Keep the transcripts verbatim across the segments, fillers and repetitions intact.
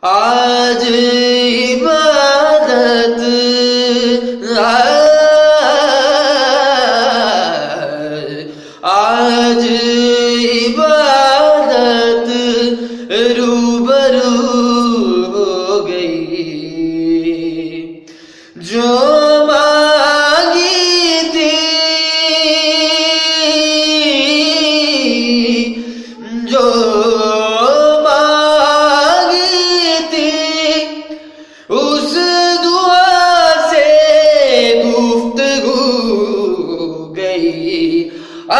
आज इबादत आज इबादत रूबरू हो गई, जो मांगी थी जो मांगी थी उस दुआ से गुफ्तगू गई। आ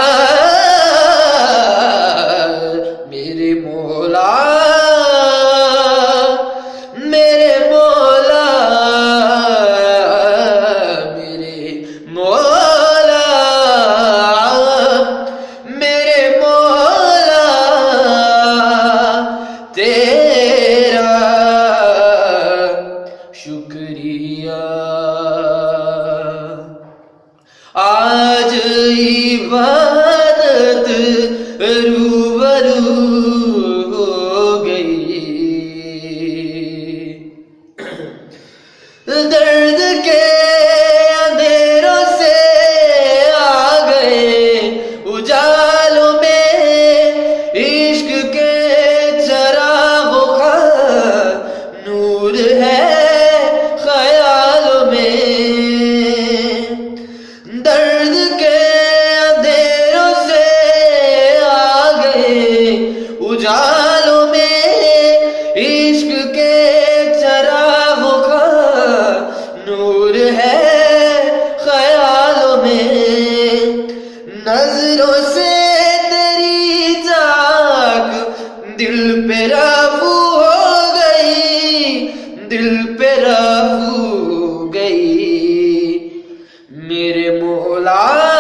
मेरे मौला मेरे मौला मेरे मौला मेरे मौला तेरा शुक्रिया। आज इबादत रूबरू हो गई, दर्द के अंधेरों से आ गए उजालों में, इश्क के चरागों का नूर है ख्यालों में। दर्द के अंधेरों से आ गए उजालों में, इश्क के चरागों का नूर है ख्यालों में। नजरों से तेरी झांक दिल पे रफू हो गई, दिल पे रफू गई। मेरे मौला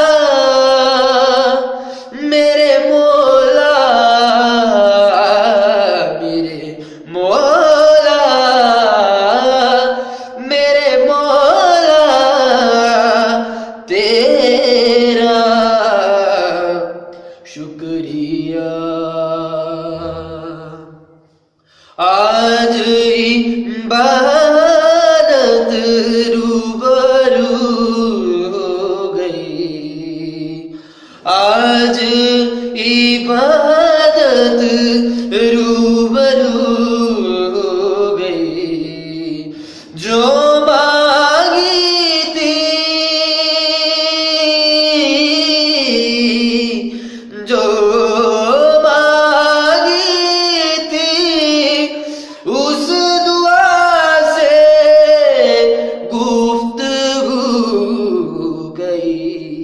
मेरे मौला मेरे मौला मेरे मौला तेरा शुक्रिया। आज इबादत रूबरू हो गई, आज इबादत रूबरू हो गई, जो मांगी थी जो मांगी थी उस दुआ से गुफ्तगू गई।